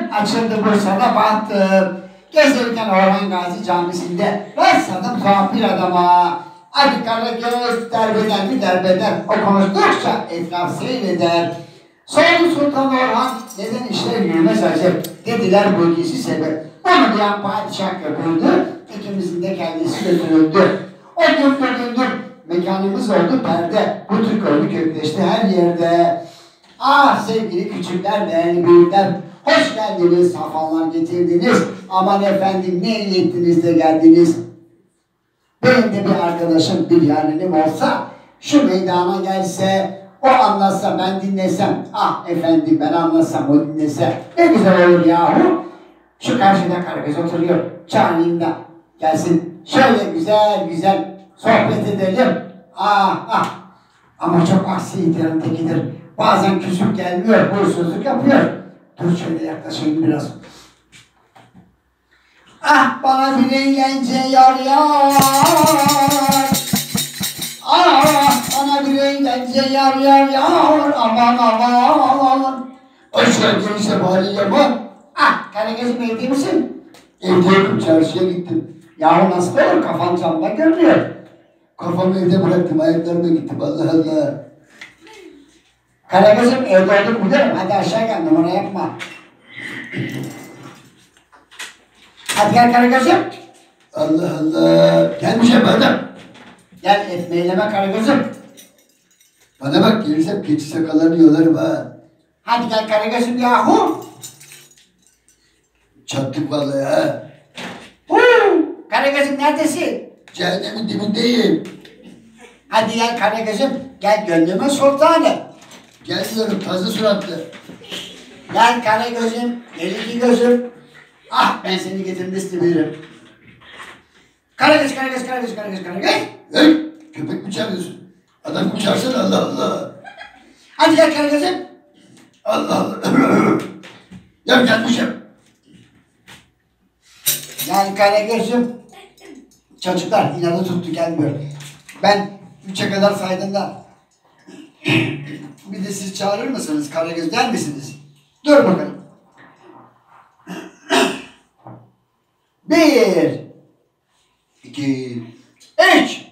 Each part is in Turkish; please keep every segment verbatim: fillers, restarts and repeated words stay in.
açıldı Bursa'da battım. Gezerken Orhan Gazi Camisi'nde rastladım tuhaf bir adama. Hadi Karagöz derbeder mi derbeder, o konuştukça etraf seyreder. Sordu Sultan Orhan, neden işler yürümez acep? Dediler bu ikisi sebep. Onu diyen padişah köpürdü, ikimizin de kendisi götürüldü. O gündür gündür mekanımız oldu perde, bu Türk oyunu kökleşti her yerde. Ah sevgili küçükler, değerli büyükler, hoş geldiniz, safhanlar getirdiniz. Aman efendim ne iyi ettiniz de geldiniz. Benim de bir arkadaşım, bir yarenim olsa, şu meydana gelse, o anlatsa ben dinlesem, ah efendim ben anlatsam o dinlese, ne güzel olur yahu. Şu karşıda Karagöz oturuyor, çağırayım da gelsin, şöyle güzel güzel sohbet edelim. Ah ah, ama çok aksi ihtiyarın tekidir, bazen küsüp gelmiyor, huysuzluk yapıyor. Dur şöyle yaklaşayım biraz. Ah bana bir eğlence yar yar. Ah bana bir eğlence yar yar yar. Aman aman. Hoş geldin Sebali Yaman. Ah Karagöz'üm evde misin? Evdeyim, çarşıya gittim. Yahu nasıl olur, kafan camda görünüyor. Kafamı evde bıraktım, ayaklarıma gittim, Allah Allah. Karagöz'üm evde olduk mu derim, hadi aşağı gel, numara yapma. Hadi gel Karagöz'üm. Allah Allah. Gelmişim adam. Gel etmeyleme Karagöz'üm. Bana bak, gelirsem keçi sakallarını yolarım ha. Hadi gel Karagöz'üm yahu. Çattık vallahi ha. Huu, Karagöz'üm neredesin? Cehennemin dibindeyim. Hadi gel Karagöz'üm. Gel gönlümün sultanı. Gelmiyorum fazla suratlı. Gel Karagöz'üm. Gel iki gözüm. Ah ben seni getirdim istemiyorum. Karagöz, Karagöz, Karagöz, Karagöz, Karagöz. Hey, köpek mi çağırıyorsun? Adam mı çağırsana, Allah Allah. Hadi gel Karagöz'üm. Allah Allah. Ya gelmişim. Gel Karagöz'üm. Çocuklar inadı tuttu, gelmiyor. Ben üçe kadar saydığımda bir de siz çağırır mısınız? Karagöz der misiniz? Dur bakalım. Bir, iki, üç.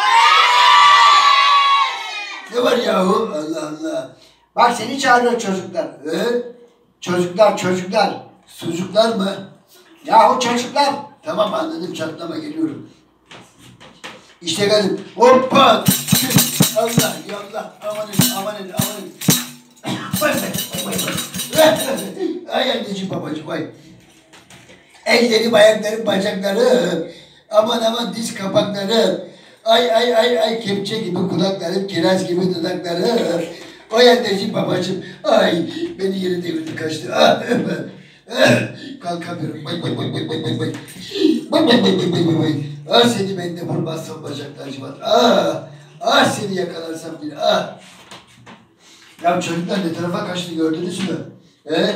Ne var yahu? Allah Allah. Bak seni çağırıyor çocuklar. Ee? Çocuklar, çocuklar. Sucuklar mı? Yahu çocuklar. Tamam anladım, çatlama, geliyorum. İşte geldim. Hoppa. Allah yallah. Amanın, amanın, amanın. Vay vay vay vay. Ay anneciğim babacığım vay. Ellerim, ayaklarım, bacaklarım, aman aman diz kapaklarım, ay ay ay ay kepçe gibi kulaklarım, kiraz gibi dudaklarım, ay anneciğim babacığım, ay beni yere devirdi kaçtı, ah, kalkamıyorum, bay bay bay bay bay bay bay, bay bay bay bay bay bay, ah seni ben de vurmazsam bacaklar acımat, ah, ah seni yakalarsam bir, ah. Ya çocuklar ne tarafa kaçtı gördünüz mü? He? Evet.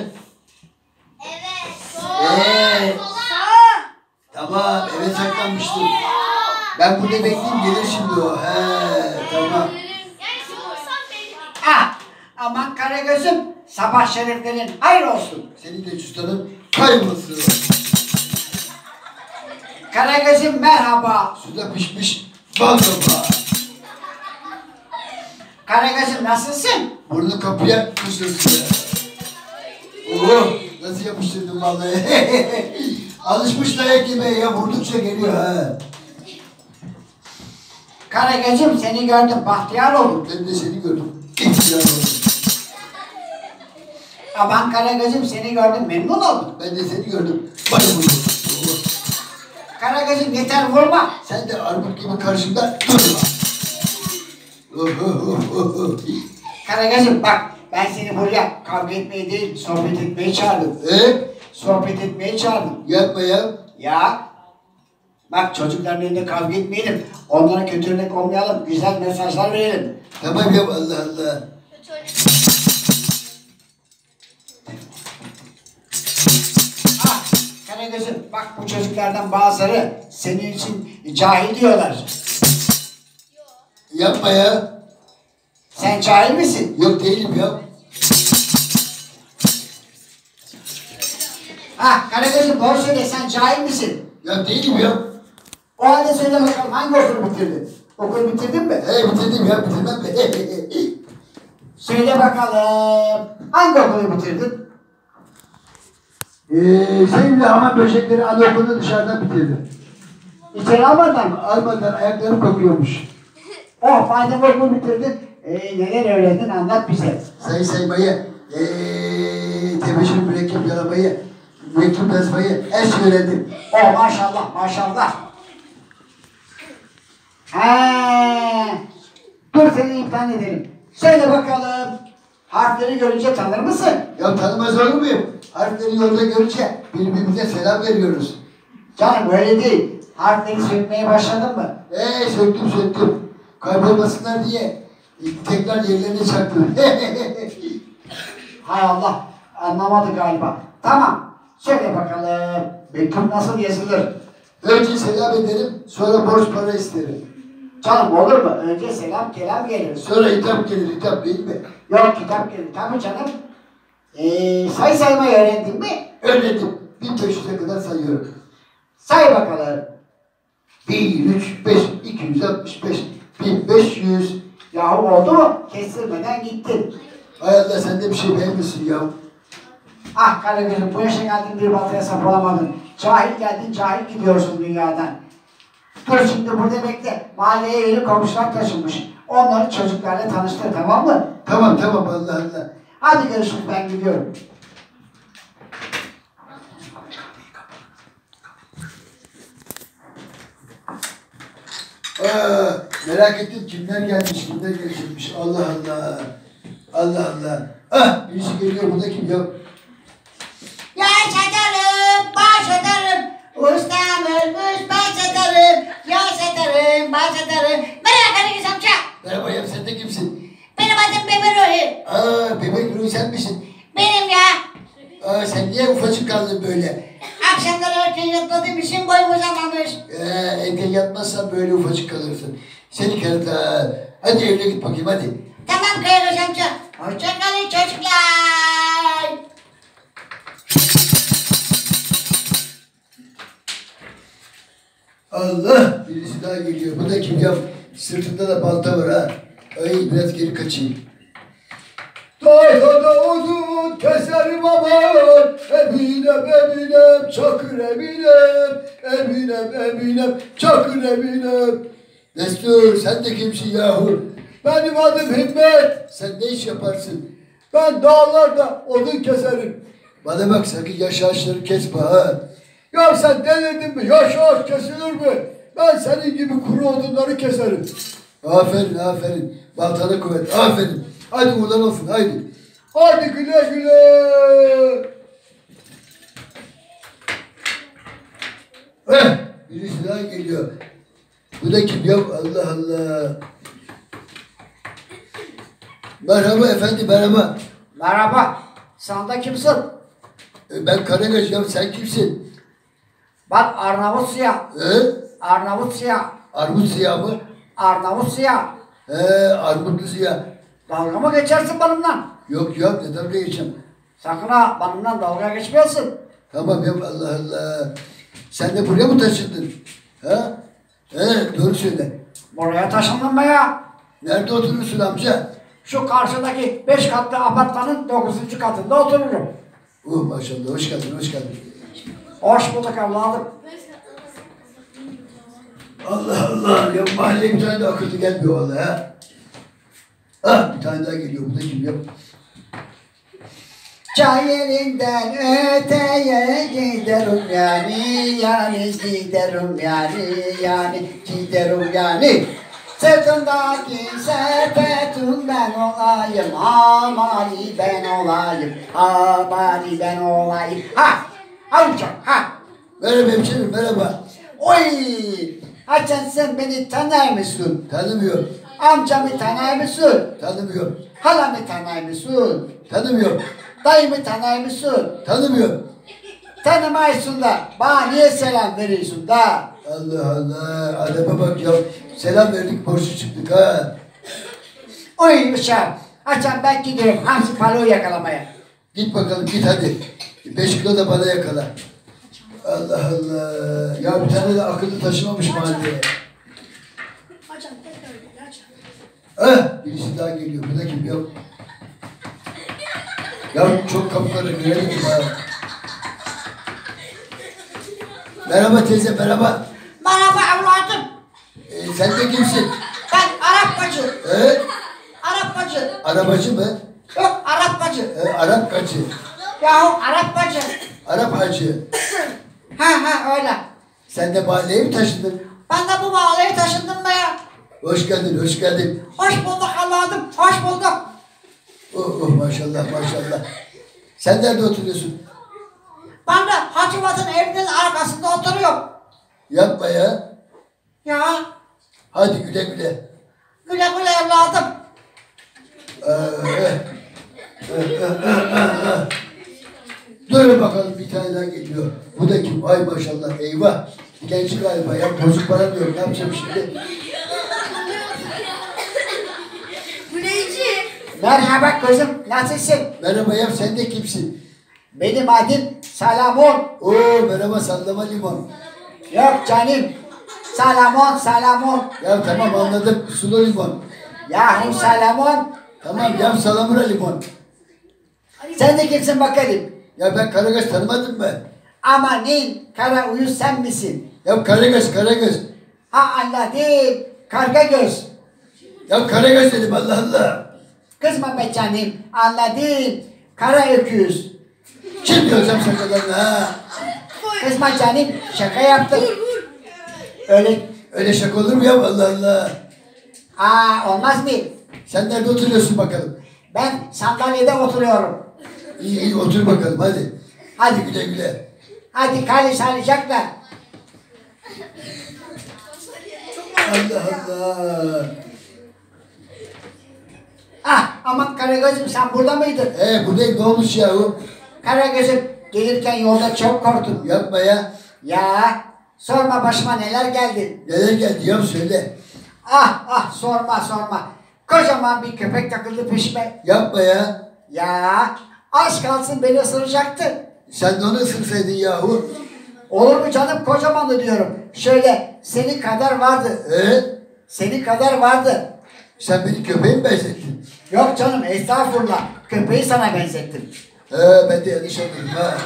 Eee. Tamam, eve saklanmıştım. Ben burada bekleyeyim, gelir şimdi o. He, tamam. Ah, aman Karagöz'üm, sabah şereflerin hayır olsun. Senin de cüzdanın kaybolsun. Karagöz'üm merhaba. Suda pişmiş bal kabağı. Karagöz'üm nasılsın? Burnu kapıya kuşlasın. Oo, nasıl yapıştırdım vallahi. Alışmış dayak yemeye ya, vurdukça geliyor ha. Karagöz'üm seni gördüm, bahtiyar oldum. Ben de seni gördüm, ihtiyar oldum. Aman Karagöz'üm seni gördüm, memnun oldum. Ben de seni gördüm, bayım oldum. Karagöz'üm yeter vurma. Sen de armut gibi karşımda durma. Karagöz'üm bak, ben seni buraya kavga etmeye değil, sohbet etmeye çağırdım. Ee? Sohbet etmeye çağırdım. Yapma ya. Ya. Bak çocukların önünde kavga etmeyelim. Onlara kötü örnek olmayalım. Güzel mesajlar verelim. Tamam ya, Allah Allah. Ah Karagöz'üm bak, bu çocuklardan bazıları senin için cahil diyorlar. Yapma ya. Sen cahil misin? Yok değilim ya. Ah Karagöz'üm doğru söyle, sen cahil misin? Ya değilim ya. O halde söyle bakalım, hangi okulu bitirdin? Okulu bitirdin mi? He bitirdim ya, bitirmem mi? Söyle bakalım, hangi okulu bitirdin? Eee sevgili hamam böcekleri anaokulunu dışarıdan bitirdim. İçeri almadan mı? Almadan ayaklarım kokuyormuş. Oh, madem okulu bitirdin, ee, neler öğrendin anlat bize. Sayı saymayı, eee tebeşir mürekkep yalamayı, mektup yazmayı her şeyi öğrendim. Oh maşallah maşallah. He. Dur seni imtihan edelim. Söyle bakalım. Harfleri görünce tanır mısın? Ya tanımaz olur muyum? Harfleri yolda görünce birbirimize selam veriyoruz. Canım öyle değil. Harfleri sökmeye başladın mı? Eee söktüm söktüm. Kaybolmasınlar diye tekrar yerlerine çaktım. Hay Allah. Anlamadı galiba. Tamam. Söyle bakalım. Mektup nasıl yazılır? Önce selam ederim, sonra borç para isterim. Canım olur mu? Önce selam kelam gelir. Sonra hitap gelir, hitap değil mi? Yok kitap gelir. Tabii canım. Ee, say saymayı öğrendin mi? Öğrendim. bin beş yüze kadar sayıyorum. Say bakalım. bir, üç, beş, iki yüz altmış beş, bin beş yüz. Yahu oldu mu? Kestirmeden gittin. Hay Allah, sen de bir şey beğenmişsin ya. Ah Karagöz'üm, bu yaşa geldin bir baltaya sap olamadın. Cahil geldin, cahil gidiyorsun dünyadan. Dur şimdi burada bekle. Mahalleye yeni komşular taşınmış. Onları çocuklarla tanıştır, tamam mı? Tamam tamam, Allah Allah. Hadi görüşürüz, ben gidiyorum. Aa, merak ettim kimler gelmiş, kimler geçirmiş. Allah Allah. Allah Allah. Ah, birisi geliyor, burada kim ya? Yaşatarım, başatarım. Ustam ölmüş, başatarım. Yaşatarım, başatarım. Merhaba Karagöz amca. Merhaba ya, sen de kimsin? Benim adım Bebe Ruhi. Aa, bebek Ruhi sen misin? Benim ya. Aa, sen niye ufacık kaldın böyle? Akşamları erken yatmadığım için boyum uzamamış. Ee, evde yatmazsan böyle ufacık kalırsın. Seni kerata. Hadi evine git bakayım hadi. Tamam Karagöz amca. Hoşçakalın çocuklar. Allah, birisi daha geliyor. Bu da kim ya? Sırtında da balta var ha. Ay, biraz geri kaçayım. Tahtada odun keserim aman, Eminem Eminem Çakır Eminem, Eminem Eminem Çakır Eminem. Destur, sen de kimsin yahu? Benim adım Himmet. Sen ne iş yaparsın? Ben dağlarda odun keserim. Bana bak, sakın yaş ağaçları kesme ha. Ya sen delirdin mi? Yaş ağaç kesilir mi? Ben senin gibi kuru odunları keserim. Aferin aferin. Baltana kuvvet. Aferin. Hadi buradan olsun haydi. Hadi güle güle. Heh, birisi daha geliyor. Bu da kim ya? Allah Allah. Merhaba efendi, merhaba. Merhaba. Sen de kimsin? Ben Karagöz ya, sen kimsin? Bak Arnavut siyah. He? Arnavut siyah. Armut siyah mı? Arnavut siyah. He, armutlu siyah. Dalga mı geçersin benimle? Yok yok, ne dalga geçeceğim. Sakın ha benimle dalga geçmeyesin. Tamam ya, Allah Allah. Sen de buraya mı taşındın? Ha? He, doğru söyle. Buraya taşındım be ya. Nerede oturursun amca? Şu karşıdaki beş katlı apartmanın dokuzuncu katında otururum. Oh maşallah, hoş geldin, hoş geldin. Hoş bulduk evladım. Allah Allah, ya mahalleye bir tane de akıllı gelmiyor vallahi ha. Ah, bir tane daha geliyor, bu da kim ya? Çay yerinden öteye giderim yani, yani giderim yani, yani giderim yani. Sırtındaki sepetin ben olayım, hamali ben olayım, hamali ben olayım. Ha, amca, ha. Merhaba hemşerim, merhaba. Oy, Hasan sen beni tanır mısın? Tanımıyorum, Amcamı tanır mısın? tanımıyorum, Halamı tanır mısın? tanımıyorum, Dayımı tanır mısın? tanımıyorum. Tanımıyorsun da bana niye selam veriyorsun da? Allah Allah, adama bak ya. Selam verdik, borçlu çıktık ha. Oy uşağım, Hasan ben gidiyorum hamsi balığı yakalamaya. Git bakalım, git hadi. Beş kilo da bana yakala. Allah Allah. Ya bir tane de akıllı taşımamış mahalleye. Ah, birisi daha geliyor. Bu da kim? Yok. Ya çok kapıları görelim ya. Merhaba teyze, merhaba. Merhaba evladım. Ee, sen de kimsin? Ben Arap bacı. Ee, Arap bacı. arabacı mı? Yok Arap bacı. Ee, Arap kaçı? Yahu Arap bacı. Arap hacı. Ha ha öyle. Sen de mahalleye mi taşındın? Ben de bu mahalleye taşındım be ya. Hoş geldin, hoş geldin. Hoş bulduk evladım. Hoş bulduk. Oh, oh maşallah, maşallah. Sen nerede oturuyorsun? Ben de Hacivat'ın evinin arkasında oturuyorum. Yapma ya. Ya Hadi güle güle. güle güle evladım. Ee, eh. Eh, eh, eh, eh, eh. Dur bakalım bir tane daha geliyor. Bu da kim? Ay maşallah eyvah. Genç galiba ya bozuk para diyor. Ne yapacağım şimdi? Güleyci. Merhaba kızım, nasılsın? Merhaba ya sen de kimsin? Benim adım Salamon. Oo merhaba sallama limon. Yok canım. Salamon, Salamon. Ya tamam anladım. Sulu limon. Yahu Salamon. Tamam ya salamura limon. Sen de kimsin bakalım? Ya ben Karagöz tanımadım mı? Amanin, kara uyuz sen misin? Ya Karagöz, Karagöz. Ha anladım. Karga göz. Ya Karagöz dedim Allah Allah. Kızma be canım. Anladım. Kara öküz. Kim diyorsam şakalarına ha? Kızma canım. Şaka yaptım. Öyle. Öyle şaka olur mu ya Allah Allah. Aa olmaz mı? Sen nerede oturuyorsun bakalım? Ben sandalyede oturuyorum. İyi iyi otur bakalım hadi. Hadi güle güle. Hadi kale saracaklar. Allah Allah. Ah aman Karagöz'üm sen burada mıydın? Ee buradayım ne olmuş yahu? Karagöz'üm gelirken yolda çok korktum. Yapma ya. Ya sorma başıma neler geldi. Neler geldi ya söyle. Ah ah sorma sorma. Kocaman bir köpek takıldı peşime. Yapma ya. Ya az kalsın beni ısıracaktı. Sen de onu ısırsaydın yahu. Olur mu canım kocamandı diyorum. Şöyle senin kadar vardı. Ee? Senin kadar vardı. Sen beni köpeğe mi benzettin? Yok canım estağfurullah. Köpeği sana benzettim. Ee ben de yanlış anladım ha.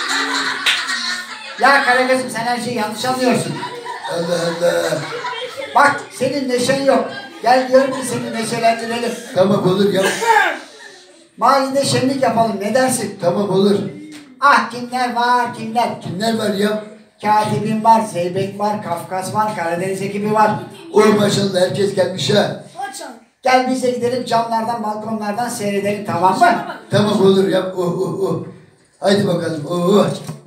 Ya Karagöz'üm sen her şeyi yanlış anlıyorsun. Allah Allah. Bak senin neşen yok. Gel diyorum ki seni neşelendirelim. Tamam olur ya. Mahallede şenlik yapalım ne dersin? Tamam olur. Ah kimler var kimler. Kimler var ya? Katibim var, Zeybek var, Kafkas var, Karadeniz ekibi var. Oy maşallah herkes gelmiş ha. Gel biz de gidelim camlardan, balkonlardan seyredelim tamam mı? Tamam olur ya. Oh oh oh. Haydi bakalım. Oh.